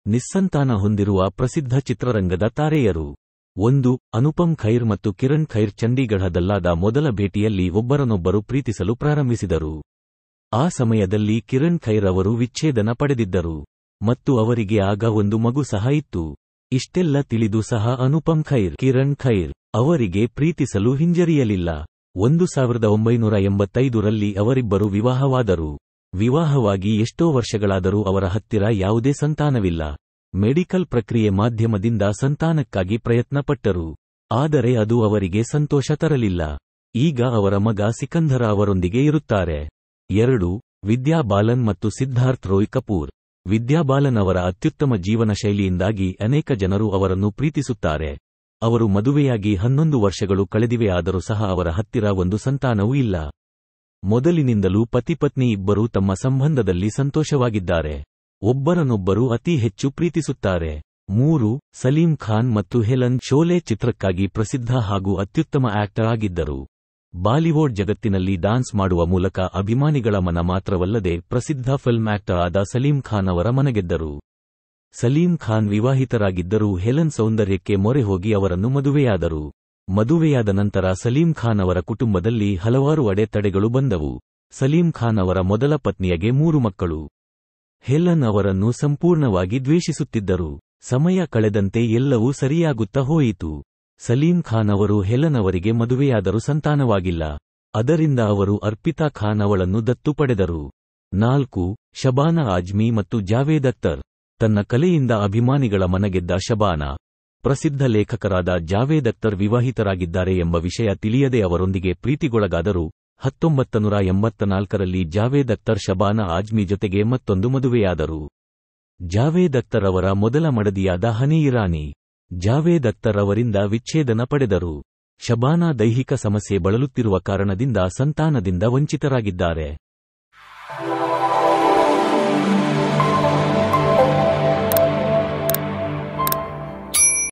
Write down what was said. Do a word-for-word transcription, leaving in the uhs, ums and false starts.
ನಿಸ್ಸಂತಾನ ಹೊಂದಿರುವ ಪ್ರಸಿದ್ಧ ಚಿತ್ರರಂಗದ ತಾರೆಯರು. ಒಂದು. ಅನುಪಮ್ ಖೈರ್ ಮತ್ತು ಕಿರಣ್ ಖೈರ್ ಚಂಡೀಗಢದಲ್ಲಾದ ಮೊದಲ ಭೇಟಿಯಲ್ಲಿ ಒಬ್ಬರನ್ನೊಬ್ಬರು ಪ್ರೀತಿಸಲು ಪ್ರಾರಂಭಿಸಿದರು. ಆ ಸಮಯದಲ್ಲಿ ಕಿರಣ್ ಖೈರ್ ಅವರು ವಿಚ್ಛೇದನ ಪಡೆದಿದ್ದರು ಮತ್ತು ಅವರಿಗೆ ಆಗ ಒಂದು ಮಗು ಸಹ ಇತ್ತು. ಇಷ್ಟೆಲ್ಲ ತಿಳಿದು ಸಹ ಅನುಪಮ್ ಖೈರ್ ಕಿರಣ್ ಖೈರ್ ಅವರಿಗೆ ಪ್ರೀತಿಸಲು ಹಿಂಜರಿಯಲಿಲ್ಲ. ಒಂದು ಸಾವಿರದ ಒಂಬೈನೂರ ಎಂಬತ್ತೈದರಲ್ಲಿ ಅವರಿಬ್ಬರು ವಿವಾಹವಾದರು. ವಿವಾಹವಾಗಿ ಎಷ್ಟೋ ವರ್ಷಗಳಾದರೂ ಅವರ ಹತ್ತಿರ ಯಾವುದೇ ಸಂತಾನವಿಲ್ಲ. ಮೆಡಿಕಲ್ ಪ್ರಕ್ರಿಯೆ ಮಾಧ್ಯಮದಿಂದ ಸಂತಾನಕ್ಕಾಗಿ ಪ್ರಯತ್ನಪಟ್ಟರು. ಆದರೆ ಅದು ಅವರಿಗೆ ಸಂತೋಷ ತರಲಿಲ್ಲ. ಈಗ ಅವರ ಮಗ ಸಿಕಂಧರ ಅವರೊಂದಿಗೆ ಇರುತ್ತಾರೆ. ಎರಡು. ವಿದ್ಯಾ ಬಾಲನ್ ಮತ್ತು ಸಿದ್ಧಾರ್ಥ್ ರೋಯ್ ಕಪೂರ್. ವಿದ್ಯಾ ಬಾಲನ್ ಅವರ ಅತ್ಯುತ್ತಮ ಜೀವನ ಶೈಲಿಯಿಂದಾಗಿ ಅನೇಕ ಜನರು ಅವರನ್ನು ಪ್ರೀತಿಸುತ್ತಾರೆ. ಅವರು ಮದುವೆಯಾಗಿ ಹನ್ನೊಂದು ವರ್ಷಗಳು ಕಳೆದಿವೆಯಾದರೂ ಸಹ ಅವರ ಹತ್ತಿರ ಒಂದು ಸಂತಾನವೂ ಇಲ್ಲ. ಮೊದಲಿನಿಂದಲೂ ಪತಿಪತ್ನಿ ಇಬ್ಬರೂ ತಮ್ಮ ಸಂಬಂಧದಲ್ಲಿ ಸಂತೋಷವಾಗಿದ್ದಾರೆ. ಒಬ್ಬರನ್ನೊಬ್ಬರು ಅತಿ ಹೆಚ್ಚು ಪ್ರೀತಿಸುತ್ತಾರೆ. ಮೂರು. ಸಲೀಂ ಖಾನ್ ಮತ್ತು ಹೆಲನ್ ಶೋಲೆ ಚಿತ್ರಕ್ಕಾಗಿ ಪ್ರಸಿದ್ಧ ಹಾಗೂ ಅತ್ಯುತ್ತಮ ಆಕ್ಟರ್ ಆಗಿದ್ದರು. ಬಾಲಿವುಡ್ ಜಗತ್ತಿನಲ್ಲಿ ಡಾನ್ಸ್ ಮಾಡುವ ಮೂಲಕ ಅಭಿಮಾನಿಗಳ ಮನ ಮಾತ್ರವಲ್ಲದೆ ಪ್ರಸಿದ್ಧ ಫಿಲ್ಮ್ ಆಕ್ಟರ್ ಆದ ಸಲೀಂ ಖಾನ್ ಅವರ ಮನಗೆದ್ದರು. ಸಲೀಂ ಖಾನ್ ವಿವಾಹಿತರಾಗಿದ್ದರೂ ಹೆಲನ್ ಸೌಂದರ್ಯಕ್ಕೆ ಮೊರೆ ಹೋಗಿ ಅವರನ್ನು ಮದುವೆಯಾದರು. ಮದುವೆಯಾದ ನಂತರ ಸಲೀಂ ಖಾನ್ ಅವರ ಕುಟುಂಬದಲ್ಲಿ ಹಲವಾರು ಅಡೆತಡೆಗಳು ಬಂದವು. ಸಲೀಂ ಖಾನ್ ಅವರ ಮೊದಲ ಪತ್ನಿಯಗೆ ಮೂರು ಮಕ್ಕಳು. ಹೆಲನ್ ಅವರನ್ನು ಸಂಪೂರ್ಣವಾಗಿ ದ್ವೇಷಿಸುತ್ತಿದ್ದರು. ಸಮಯ ಕಳೆದಂತೆ ಎಲ್ಲವೂ ಸರಿಯಾಗುತ್ತಾ ಹೋಯಿತು. ಸಲೀಂ ಖಾನ್ ಅವರು ಹೆಲನ್ ಅವರಿಗೆ ಮದುವೆಯಾದರೂ ಸಂತಾನವಾಗಿಲ್ಲ. ಅದರಿಂದ ಅವರು ಅರ್ಪಿತಾ ಖಾನ್ ಅವಳನ್ನು ದತ್ತು ಪಡೆದರು. ನಾಲ್ಕು. ಶಬಾನಾ ಆಜ್ಮಿ ಮತ್ತು ಜಾವೇದ್ ಅಖ್ತರ್. ತನ್ನ ಕಲೆಯಿಂದ ಅಭಿಮಾನಿಗಳ ಮನಗೆದ್ದ ಶಬಾನಾ, ಪ್ರಸಿದ್ಧ ಲೇಖಕರಾದ ಜಾವೇದ್ ಅಖ್ತರ್ ವಿವಾಹಿತರಾಗಿದ್ದಾರೆ ಎಂಬ ವಿಷಯ ತಿಳಿಯದೆ ಅವರೊಂದಿಗೆ ಪ್ರೀತಿಗೊಳಗಾದರು. ಹತ್ತೊಂಬತ್ತನೂರ ಎಂಬತ್ತನಾಲ್ಕರಲ್ಲಿ ಜಾವೇದ್ ಅಖ್ತರ್ ಶಬಾನಾ ಆಜ್ಮಿ ಜೊತೆಗೆ ಮತ್ತೊಂದು ಮದುವೆಯಾದರು. ಜಾವೇದ್ ಅಖ್ತರ್ ಅವರ ಮೊದಲ ಮಡದಿಯಾದ ಹನಿ ಇರಾನಿ. ಜಾವೇದ್ ಅಖ್ತರ್ ಅವರಿಂದ ವಿಚ್ಛೇದನ ಪಡೆದರು. ಶಬಾನಾ ದೈಹಿಕ ಸಮಸ್ಯೆ ಬಳಲುತ್ತಿರುವ ಕಾರಣದಿಂದ ಸಂತಾನದಿಂದ ವಂಚಿತರಾಗಿದ್ದಾರೆ.